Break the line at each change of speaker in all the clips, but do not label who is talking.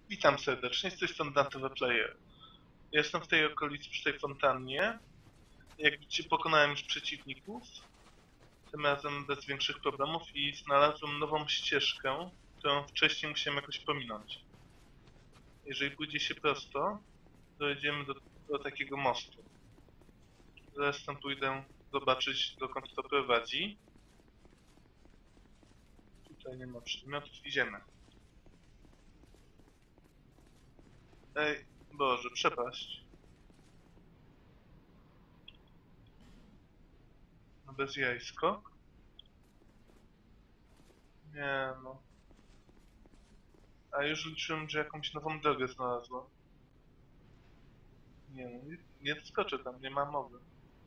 Witam serdecznie, z tej strony Dante The Player. Jestem w tej okolicy przy tej fontannie. Jak widzicie, pokonałem już przeciwników. Tym razem bez większych problemów i znalazłem nową ścieżkę, którą wcześniej musiałem jakoś pominąć. Jeżeli pójdzie się prosto, dojedziemy do takiego mostu. Zresztą pójdę zobaczyć, dokąd to prowadzi. Tutaj nie ma przedmiotów, idziemy. Ej, Boże, przepaść. No bez jaj, skok? Nie no. A już liczyłem, że jakąś nową drogę znalazłem. Nie no, nie skoczę tam, nie ma mowy.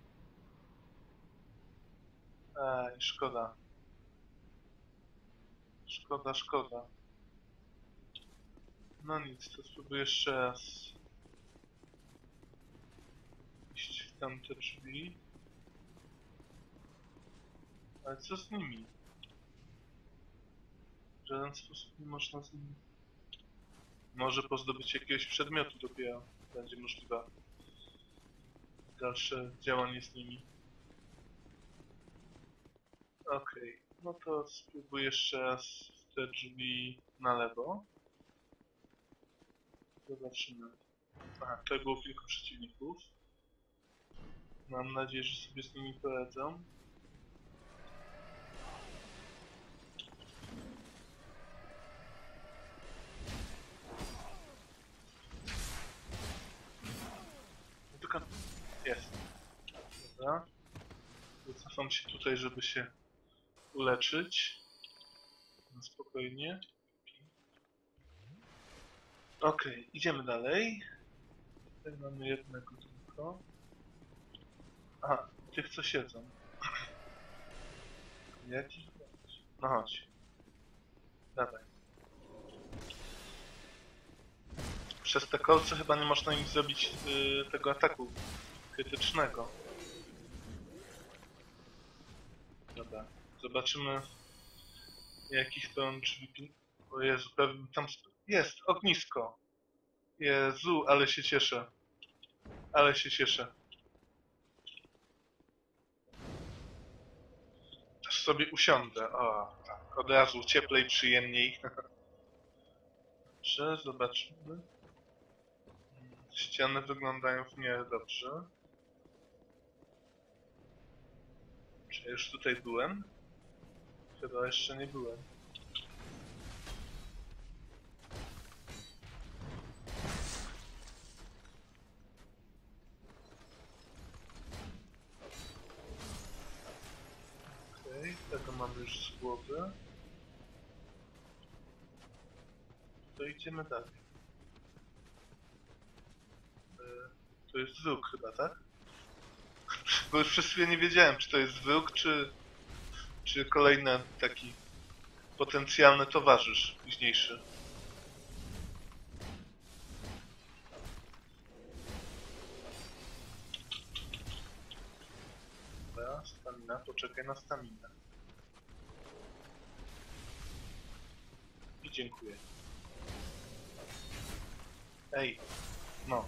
Ej, szkoda. Szkoda, szkoda. No nic, to spróbuję jeszcze raz iść w tamte drzwi. Ale co z nimi? W żaden sposób nie można z nimi... Może po zdobyciu jakiegoś przedmiotu dopiero będzie możliwe dalsze działanie z nimi. Okej, no to spróbuję jeszcze raz w te drzwi na lewo. Zobaczymy. Aha, tutaj było kilku przeciwników. Mam nadzieję, że sobie z nimi poradzę. Tylko jest. Dobra. Cofam się tutaj, żeby się uleczyć. No spokojnie. Okej, idziemy dalej. Tutaj mamy jednego tylko. Aha, tych co siedzą. Jaki? No chodź. Dawaj. Przez te kolce chyba nie można im zrobić tego ataku krytycznego. Dobra. Zobaczymy jakich to drzwi... O Jezu, pewnie tam jest ognisko. Jezu, ale się cieszę. Ale się cieszę. Też sobie usiądę. O, tak. Od razu cieplej, przyjemniej. Dobrze, zobaczmy. Ściany wyglądają w miarę dobrze. Czy ja już tutaj byłem? Chyba jeszcze nie byłem. Okej, tego mamy już z głowy. To idziemy dalej. To jest wróg chyba, tak? Bo już przez chwilę nie wiedziałem, czy to jest wróg, czy kolejny taki potencjalny towarzysz późniejszy. Dobra, stamina, poczekaj na staminę. I dziękuję. Ej, no.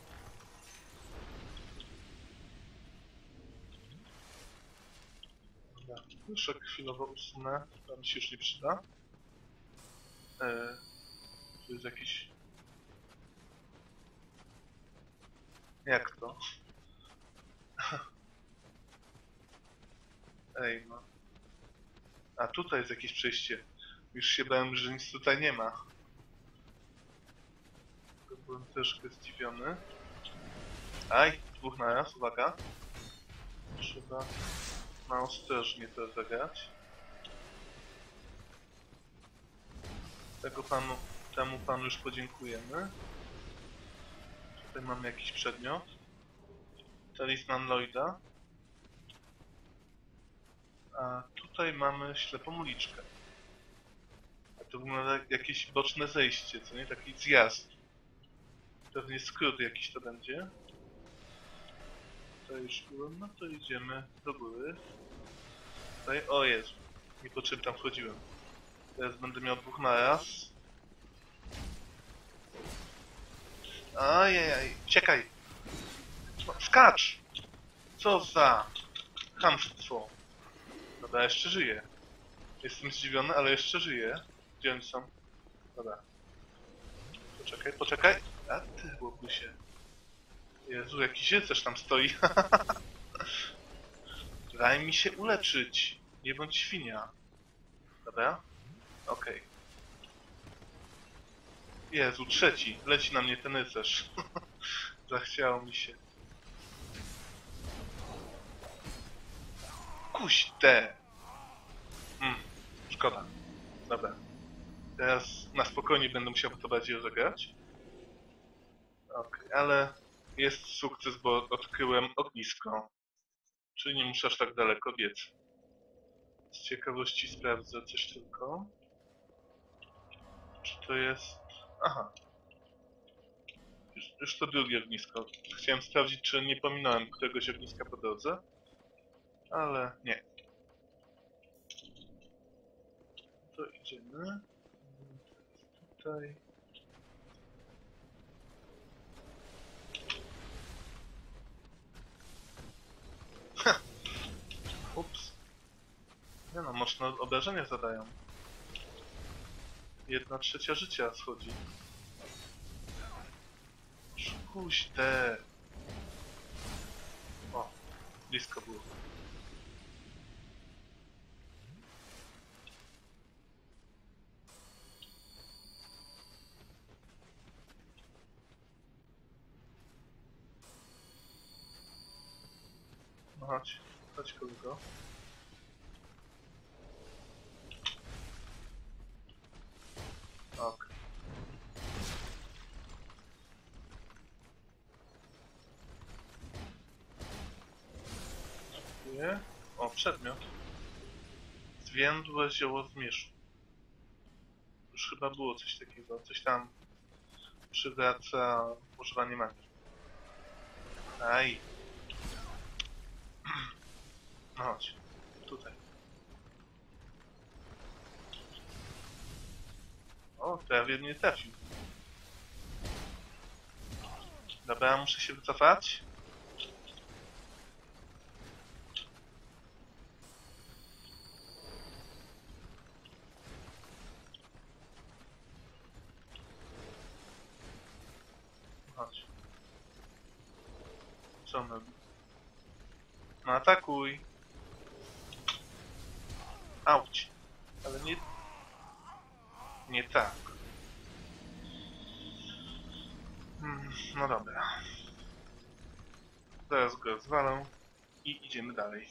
Dobra, jeszcze chwilowo usunę, to mi się już nie przyda. Tu jest jakiś... Jak to? Ej, no. A tutaj jest jakieś przejście. Już się bałem, że nic tutaj nie ma. To byłem troszkę zdziwiony. Aj, dwóch naraz, uwaga. Trzeba na ostrożnie to zagrać. Temu panu już podziękujemy. Tutaj mamy jakiś przedmiot. Talisman Lloyda. A tutaj mamy ślepą uliczkę. A to wygląda jak jakieś boczne zejście, co nie? Taki zjazd. Pewnie skrót jakiś to będzie. Tutaj już byłem, no to idziemy do góry. Tutaj, o Jezu, nie po czym tam wchodziłem. Teraz będę miał dwóch naraz. Ajajaj, uciekaj! No, skacz! Co za chamstwo! Dobra, jeszcze żyję. Jestem zdziwiony, ale jeszcze żyję. Gdzie oni są? Dobra. Poczekaj, poczekaj. A ty, łobusie. Jezu, jakiś rycerz tam stoi. Daj mi się uleczyć. Nie bądź świnia. Dobra? Okej. Jezu, trzeci. Leci na mnie ten rycerz. Zachciało mi się. Kuźte! Szkoda. Dobra. Teraz na spokojnie będę musiał to bardziej rozegrać. Okej, ale jest sukces, bo odkryłem ognisko. Czyli nie muszę aż tak daleko biec. Z ciekawości sprawdzę coś tylko. Czy to jest... Aha. Już to drugie ognisko. Chciałem sprawdzić, czy nie pominąłem któregoś ogniska po drodze. Ale nie. To idziemy. Tutaj. Ups. Nie no, mocno obrażenia zadają. 1/3 życia schodzi. Kuźte. O, blisko było. No chodź, chodź kolego. Ok. Dziękuję. O, przedmiot. Zwiędłe zioło zmierzchu. Już chyba było coś takiego. Coś tam przywraca używanie magii. Aj. No chodź. Tutaj. O, prawie nie trafił. Dobra, muszę się wycofać. Chodź. Co on robi? No atakuj. Auć. Ale nie... Nie tak. No dobra. Zaraz go rozwalę i idziemy dalej.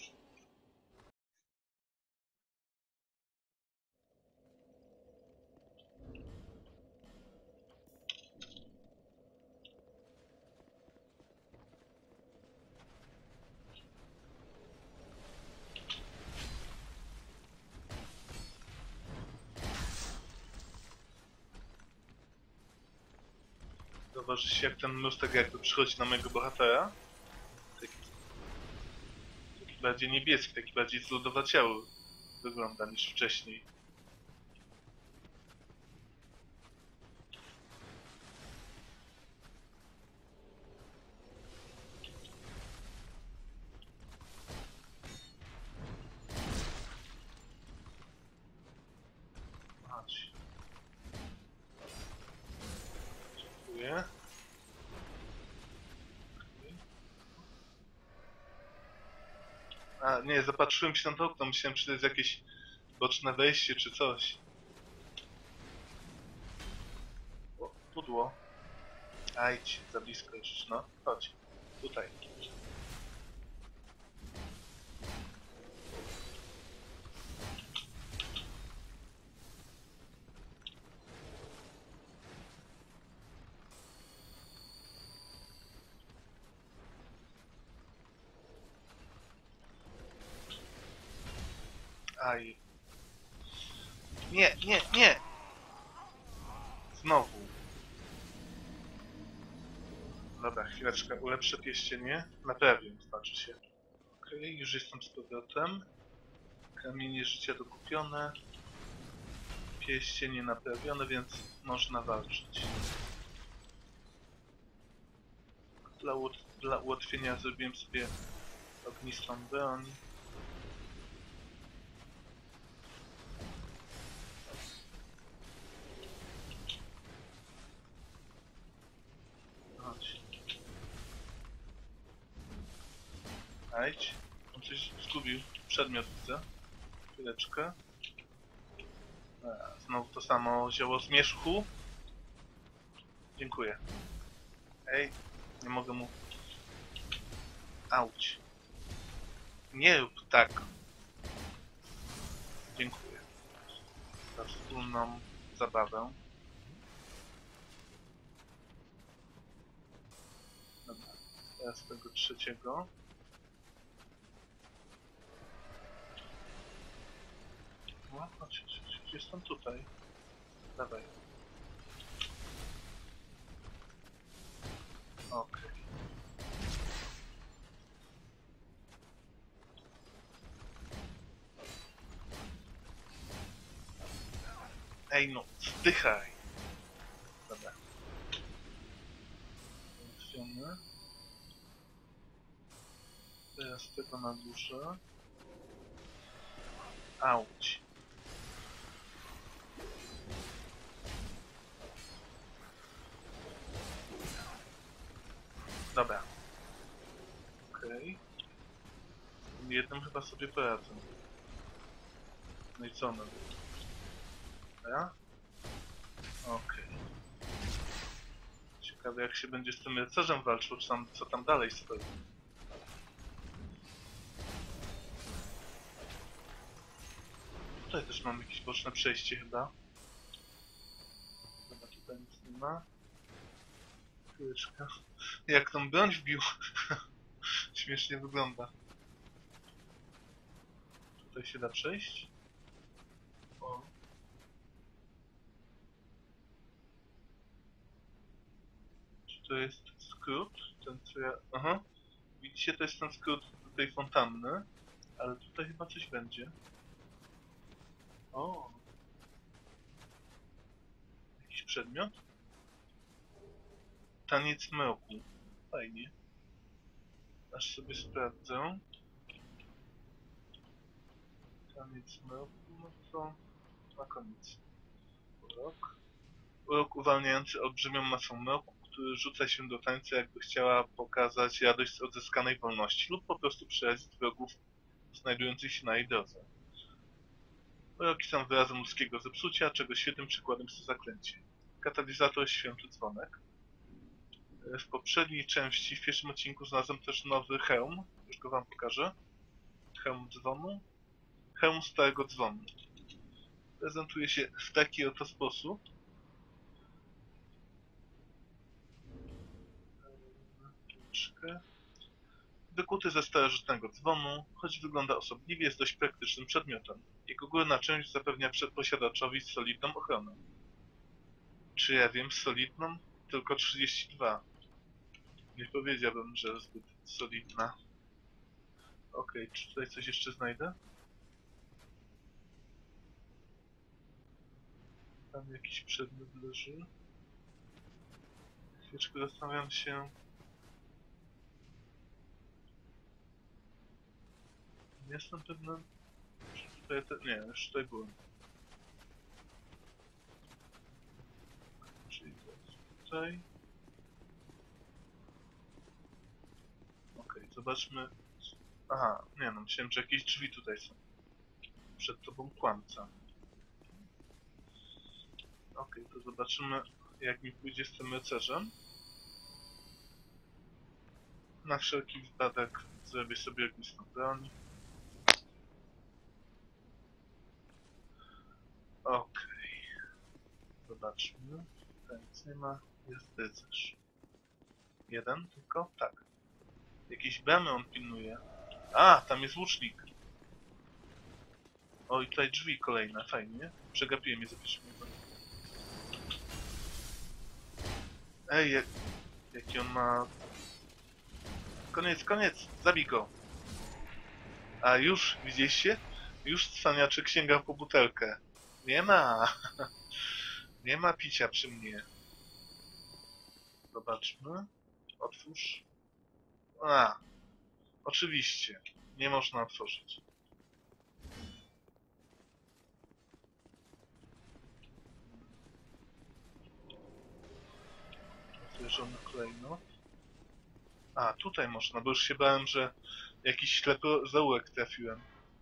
Zauważycie, jak ten mrówek jakby przychodzi na mojego bohatera. Taki bardziej niebieski, taki bardziej zlodowaciały wygląda niż wcześniej. Chodź. Dziękuję. A, nie, zapatrzyłem się na to okno, myślałem, czy to jest jakieś boczne wejście, czy coś. O, pudło. Ajdź, za blisko już, no. Chodź. Tutaj. Aj. Nie, nie, nie! Znowu. Dobra, chwileczkę, ulepszę pierścienie. Naprawię, znaczy się. Okej, już jestem z powrotem. Kamienie życia dokupione. Pierścienie naprawione, więc można walczyć. Dla ułatwienia zrobiłem sobie ognistą broń. Chodź. Ajdź. On coś zgubił. Przedmiot widzę. Chwileczkę. Znowu to samo zioło zmierzchu. Dziękuję. Ej, nie mogę mu... Auć. Nie rób tak. Dziękuję za wspólną zabawę. Dobra, teraz tego trzeciego. No, chodź, jestem tutaj. Dawaj. Okej. Ej no, zdychaj. Dobra. Załatwiony. Teraz tego na górze. Auć. Dobra. Okej. Tym jednym chyba sobie poradzę. No i co ono? Dobra. Okej. Ciekawe jak się będzie z tym rycerzem walczył, czy tam, co tam dalej stoi. Tutaj też mam jakieś boczne przejście chyba. Dobra, tutaj nic nie ma. Chwileczkę. Jak tą broń wbił. Śmiesznie wygląda. Tutaj się da przejść. O. Czy to jest skrót? Ten co ja... Aha. Widzicie, to jest ten skrót do tej fontanny. Ale tutaj chyba coś będzie. O. Jakiś przedmiot? Taniec mroku. Fajnie. Aż sobie sprawdzę. Taniec mroku, no to na koniec. Urok. Urok uwalniający olbrzymią masę mroku, który rzuca się do tańca, jakby chciała pokazać radość z odzyskanej wolności lub po prostu przerazić wrogów znajdujących się na jej drodze. Uroki są wyrazem ludzkiego zepsucia, czego świetnym przykładem jest to zaklęcie. Katalizator święty dzwonek. W poprzedniej części, w pierwszym odcinku znalazłem też nowy hełm. Już go wam pokażę. Hełm dzwonu. Hełm starego dzwonu. Prezentuje się w taki oto sposób. Wykuty ze starożytnego dzwonu, choć wygląda osobliwie, jest dość praktycznym przedmiotem. Jego górna część zapewnia posiadaczowi solidną ochronę. Czy ja wiem, solidną? Tylko 32. Nie powiedziałbym, że zbyt solidna. Okej, czy tutaj coś jeszcze znajdę? Tam jakiś przedmiot leży. Chwileczkę zastanawiam się... Nie jestem pewny... Czy tutaj nie, już tutaj byłem. Czyli tutaj... Okej, zobaczmy... Aha, nie no, myślałem, że jakieś drzwi tutaj są. Przed tobą kłamca. Okej, to zobaczymy, jak mi pójdzie z tym rycerzem. Na wszelki wypadek zrobię sobie ognistą broń. Okej. Zobaczmy. Tutaj nic nie ma. Jest rycerz. Jeden tylko? Tak. Jakieś bramy on pilnuje. A, tam jest łucznik. O, i tutaj drzwi kolejne. Fajnie. Przegapiłem je za pierwszym razem. Ej, jaki on ma... Koniec, koniec! Zabij go! A już, widzieliście? Już cwaniaczek sięga po butelkę. Nie ma! Nie ma picia przy mnie. Zobaczmy. Otwórz. A, oczywiście. Nie można otworzyć. Zwierzony klejnot. A, tutaj można, bo już się bałem, że jakiś ślepy zaułek trafiłem.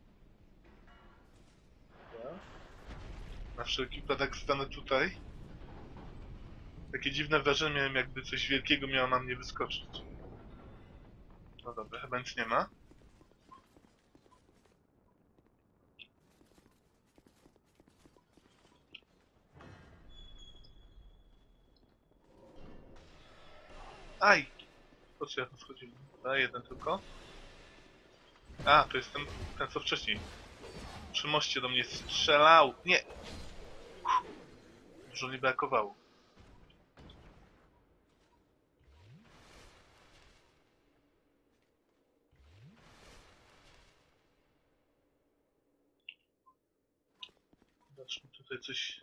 Dobra. Na wszelki wypadek stanę tutaj. Takie dziwne wrażenie miałem, jakby coś wielkiego miało na mnie wyskoczyć. No dobra, chyba nic nie ma. Aj! Po co ja tam wchodziłem? A, jeden tylko. A, to jest ten co wcześniej. Przy moście do mnie strzelał. Nie! Dużo mi brakowało. Zobaczmy tutaj coś.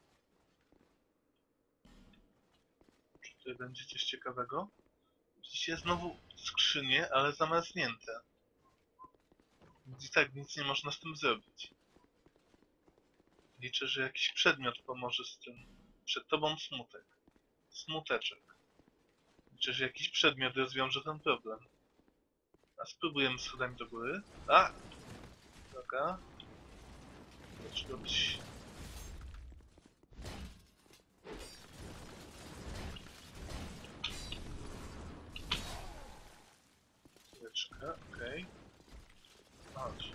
Czy tutaj będzie coś ciekawego? Widzicie, znowu skrzynie, ale zamarznięte. Więc i tak nic nie można z tym zrobić. Liczę, że jakiś przedmiot pomoże z tym. Przed tobą smutek. Smuteczek. Liczę, że jakiś przedmiot rozwiąże ten problem. A spróbujemy schodami do góry. A! Uwaga. Zaczyna być... Chwileczkę, okej. Chodź.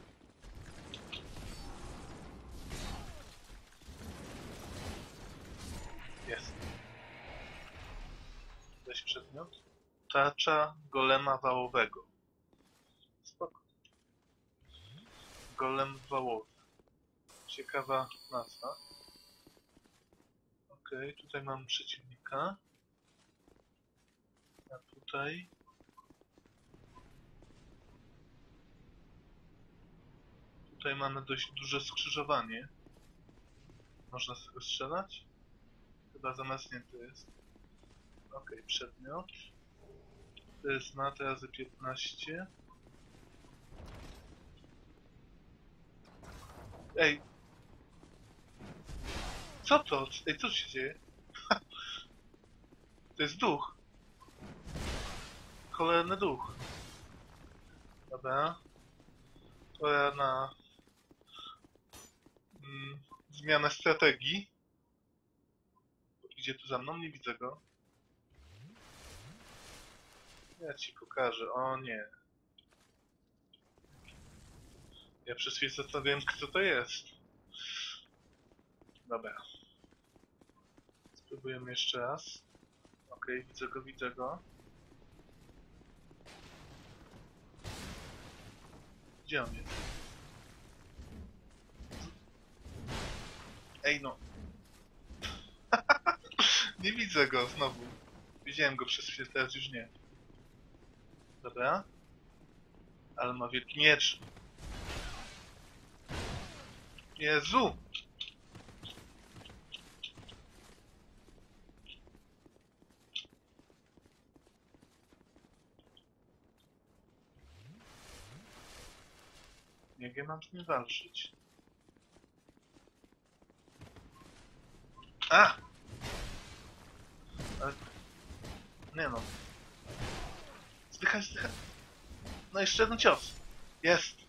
Jest. Weź przedmiot. Tarcza golema wałowego. Spoko. Golem wałowy. Ciekawa nazwa. Okej, tutaj mamy przeciwnika. A tutaj... Tutaj mamy dość duże skrzyżowanie. Można z tego strzelać? Chyba zamarznięty jest. Okej, przedmiot. To jest na razy 15. Ej! Co to? Ej, co się dzieje? To jest duch. Cholerny duch. Dobra. Pora na... zmianę strategii. Idzie tu za mną? Nie widzę go. Ja ci pokażę. O nie. Ja przez chwilę zastanawiałem, kto to jest. Dobra. Spróbujemy jeszcze raz. Okej, widzę go, widzę go. Gdzie on jest? Ej no. Nie widzę go znowu. Widziałem go przez chwilę, teraz już nie. Dobra. Ale ma wielki miecz. Jezu! Jak ja mam z nim walczyć? A! Ale... Nie no. Zdychaj, zdychaj. No jeszcze jeden cios. Jest.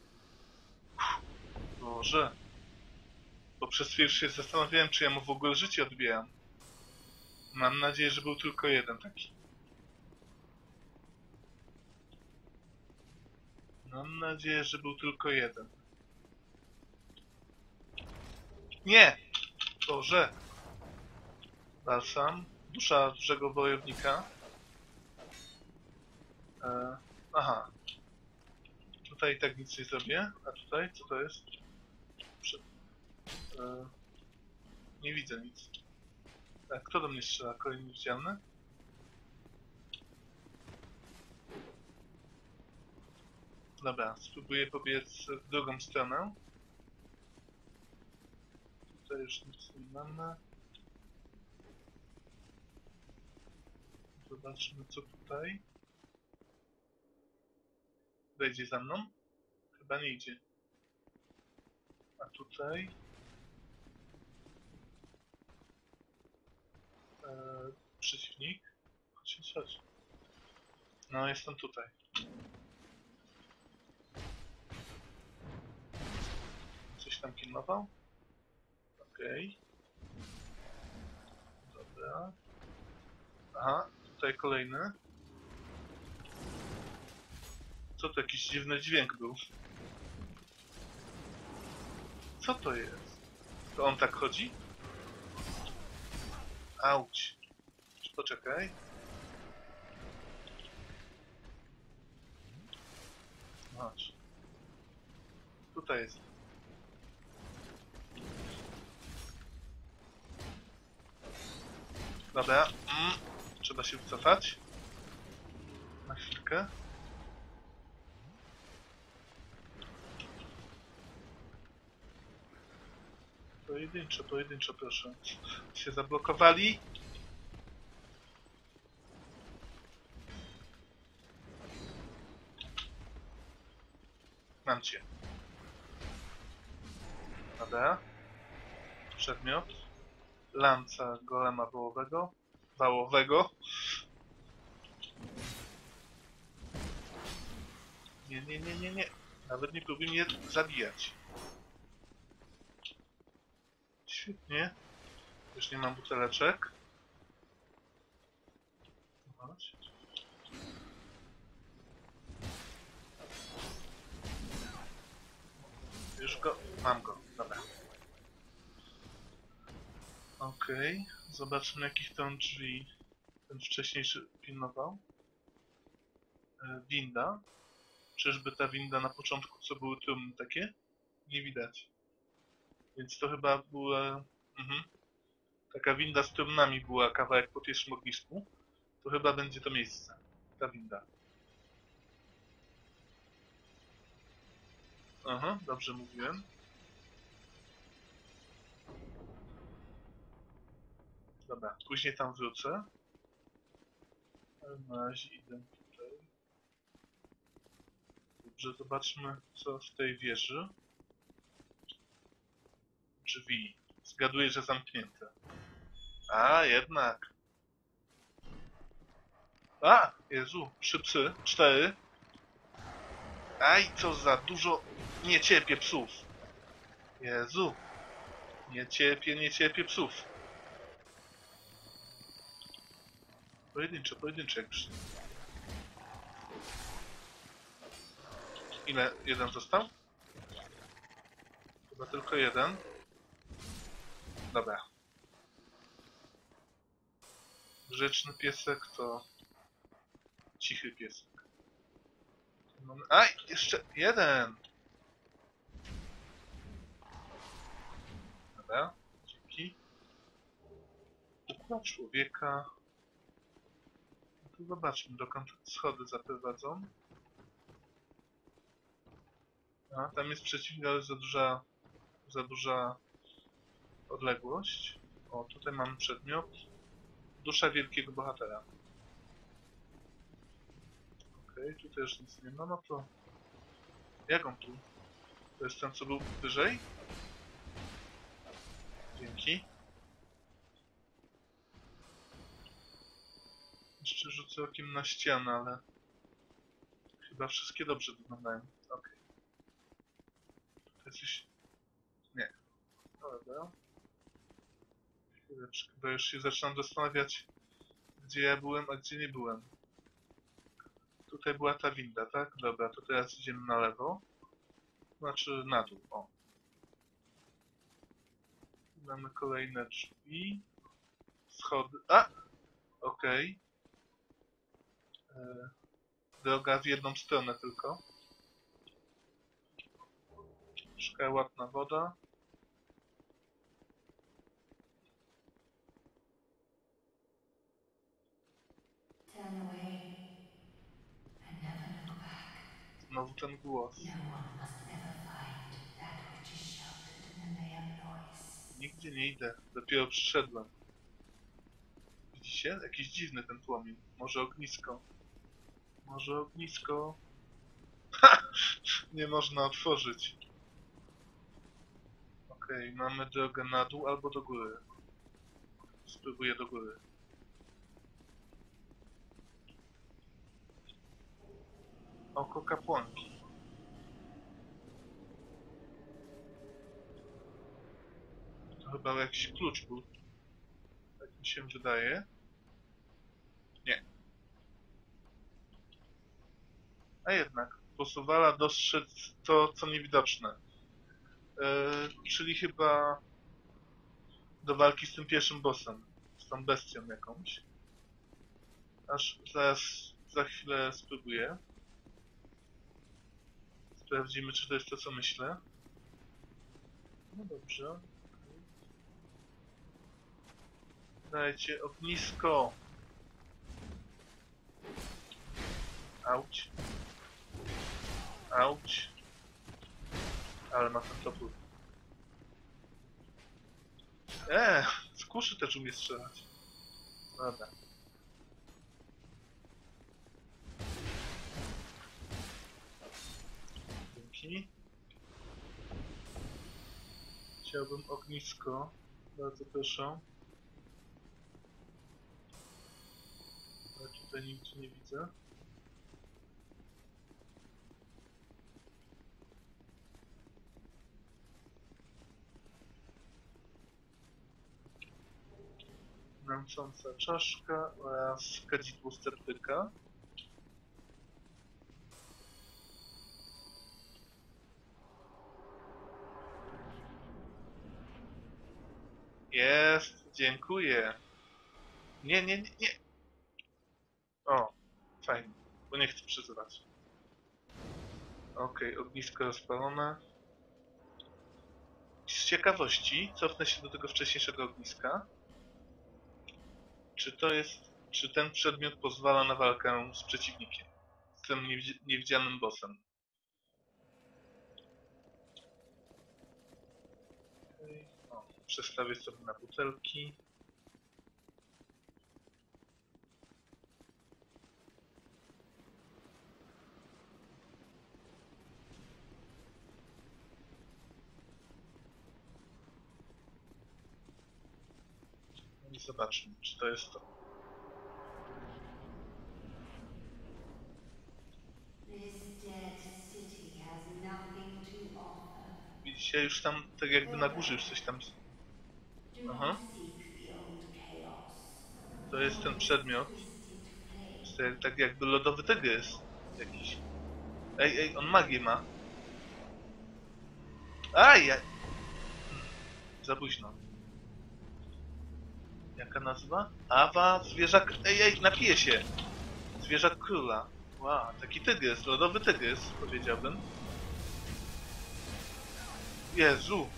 Boże. Bo przez chwilę się zastanawiałem, czy ja mu w ogóle życie odbijam. Mam nadzieję, że był tylko jeden taki. Mam nadzieję, że był tylko jeden. Nie! Boże! Balsam. Dusza dużego wojownika. Aha. Tutaj i tak nic nie zrobię. A tutaj? Co to jest? Prze nie widzę nic. Tak, kto do mnie strzela? Kolejny widzialny? Dobra, spróbuję pobiec w drugą stronę. Tutaj już nic nie mamy. Zobaczmy co tutaj. Wejdzie za mną? Chyba nie idzie. A tutaj? Przeciwnik? Chodź. No, jestem tutaj. Coś tam pilnował? Okej. Dobra. Aha, tutaj kolejny. Co to jakiś dziwny dźwięk był? Co to jest? To on tak chodzi? Auć. Poczekaj. Chodź. Tutaj jest. Dobra. Trzeba się wycofać. Na chwilkę. Pojedynczo, proszę. Się zablokowali. Mam cię. Dobra. Przedmiot. Lanca golema wałowego. Nie. Nawet nie próbuj mnie zabijać. Świetnie. Już nie mam buteleczek. Chodź. Już go... Mam go. Dobra. Okej. Zobaczmy, jakich tam drzwi ten wcześniejszy pilnował. Winda. Czyżby ta winda na początku, co były trumny takie? Nie widać. Więc to chyba była... Taka winda z trumnami była kawałek po pierwszym ognisku. To chyba będzie to miejsce. Ta winda. Aha, dobrze mówiłem. Dobra, później tam wrócę. Ale na razie idę tutaj. Dobrze, zobaczmy, co w tej wieży. Drzwi. Zgaduję, że zamknięte. A, jednak. A, Jezu, 3 psy, 4. Aj, co za dużo... Nie cierpię psów. Jezu. Nie cierpię psów. Pojedynczo jak przy... Ile? Jeden został? Chyba tylko jeden. Dobra. Grzeczny piesek to... Cichy piesek. Aj! Jeszcze jeden! Dobra, dzięki. Układ człowieka. No to zobaczmy, dokąd schody zaprowadzą. A, tam jest przeciwnik, ale za duża odległość. O, tutaj mamy przedmiot. Dusza wielkiego bohatera. Okej, tutaj już nic nie ma, no to... Jak on tu? To jest ten, co był wyżej? Dzięki. Jeszcze rzucę okiem na ścianę, ale... Chyba wszystkie dobrze wyglądają. Okej. To jest coś... Nie. Dobra. Chwileczkę, bo już się zaczynam zastanawiać, gdzie ja byłem, a gdzie nie byłem. Tutaj była ta winda, tak? Dobra, to teraz idziemy na lewo. Znaczy na dół, o. Mamy kolejne drzwi. Schody. A! Okej. Droga w jedną stronę tylko. Szkarłatna woda.
Turn away and never look back.
Znowu ten głos.
No one must ever find that which is sheltered in the Leia Blois.
Nigdzie nie idę. Dopiero przyszedłem. Widzicie? Jakiś dziwny ten płomień. Może ognisko. Może ognisko. Ha! Nie można otworzyć. Okej, mamy drogę na dół albo do góry. Spróbuję do góry. Oko kapłanki. To chyba jakiś klucz był. Tak mi się wydaje. Nie. A jednak, pozwala dostrzec to, co niewidoczne. Czyli chyba do walki z tym pierwszym bossem. Z tą bestią jakąś. Aż za chwilę spróbuję. Sprawdzimy, czy to jest to, co myślę. No dobrze. Dajcie ognisko. Auć. Auć. Ale ma ten topór. Z kuszy też umie strzelać. Dobra. Dzięki. Chciałbym ognisko. Bardzo proszę. Ale tutaj nigdzie nie widzę. Męcząca czaszka oraz kadzidło sceptyka. Jest, dziękuję. Nie. O, fajnie, bo nie chcę przyzywać. Okej, ognisko rozpalone. Z ciekawości cofnę się do tego wcześniejszego ogniska. Czy ten przedmiot pozwala na walkę z przeciwnikiem? Z tym niewidzialnym bossem. O, przestawię sobie na butelki. No i zobaczmy, czy to jest to.
This dead city has nothing to offer.
Widzicie, już tam tak jakby na górze już coś tam...
Do
Aha,
not seek the old chaos.
to jest ten przedmiot.
Twisted flame.
Jest tak jakby lodowy tygrys jakiś. Ej, on magię ma. Aj! Za późno. Jaka nazwa? Awa, zwierzak... Ej, napije się! Zwierzak króla. Wow, taki tygrys, lodowy tygrys, powiedziałbym. Jezu!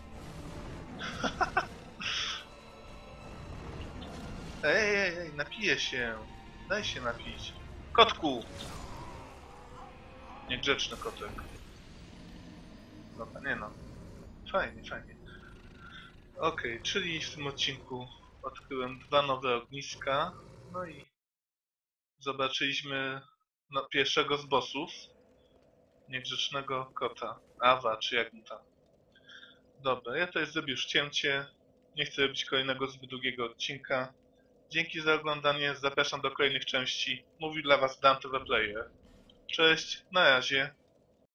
Ej, napije się. Daj się napić. Kotku! Niegrzeczny kotek. Dobra, nie no. Fajnie. Okej, czyli w tym odcinku odkryłem 2 nowe ogniska. No i zobaczyliśmy pierwszego z bossów. Niegrzecznego kota. Awa, czy jak mu tam. Dobra, ja tutaj zrobię już cięcie. Nie chcę robić kolejnego zbyt długiego odcinka. Dzięki za oglądanie, zapraszam do kolejnych części. Mówił dla Was Dante the Player. Cześć, na razie.